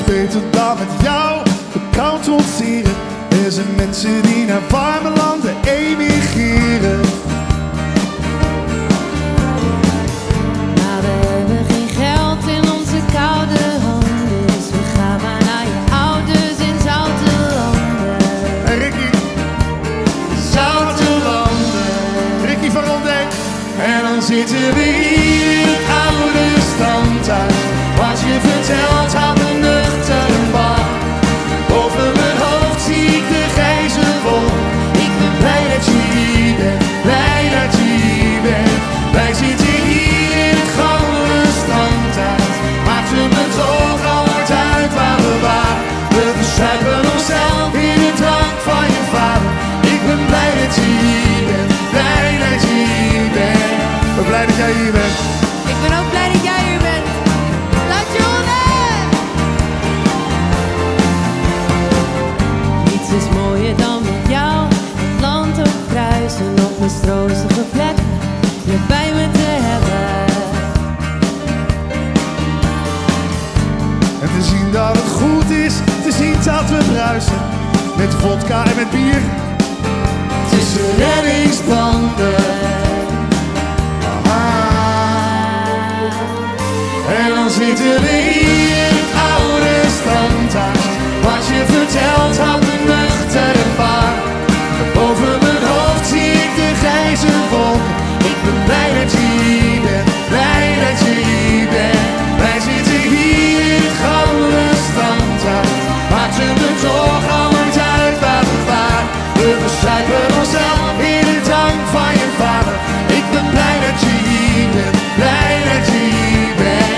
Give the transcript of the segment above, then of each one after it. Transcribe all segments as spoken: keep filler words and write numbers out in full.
beter dan met jou de kou trotseren. Er zijn mensen die naar warme landen emigreren. Maar we hebben geen geld in onze koude handen, dus we gaan maar naar je ouders in zoute landen. Hey Ricky, zoute landen. Ricky van Rondé. En dan zitten we hier in het oude standhuis. Wat je vertelt houdt me nuchter en warm. Over mijn hoofd zie ik de grijze wolk. Ik ben blij dat je hier bent, blij dat je hier bent. Wij zitten hier in het gouden standhuis. Maakt het me toch al hard uit waar we waren. We verzuipen onszelf in de drank van je vader. Ik ben blij dat je hier bent, blij dat je hier bent. Ik ben blij dat jij hier bent. Ik ben ook blij dat jij hier bent. Laat je horen! Niets is mooier dan met jou het land op kruisen op een stroostige plek je bij me te hebben. En te zien dat het goed is, te zien dat we bruisen. Met vodka en met bier, tussen reddingsbanden. En dan zitten we hier in het oude standhuis. Wat je vertelt houdt me nuchter en waar. Boven mijn hoofd zie ik de grijze wolk. Ik ben blij dat je hier bent, blij dat je hier bent. Wij zitten hier in het gouden standhuis. Maakt het me toch al niet uit waar we waren. We verzuipen onszelf in de drank van je vader. Ik ben blij dat je hier bent, blij dat je hier bent.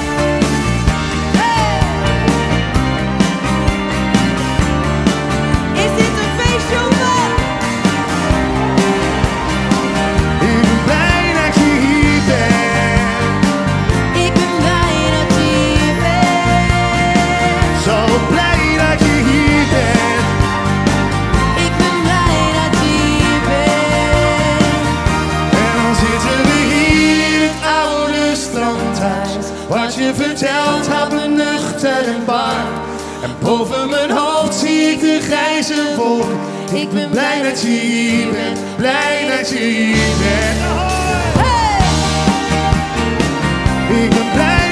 Wat je vertelt houdt me nuchter en warm. En boven mijn hoofd zie ik de grijze wolk. Ik ben blij dat je hier bent, blij dat je hier bent. Hey! Ik ben blij.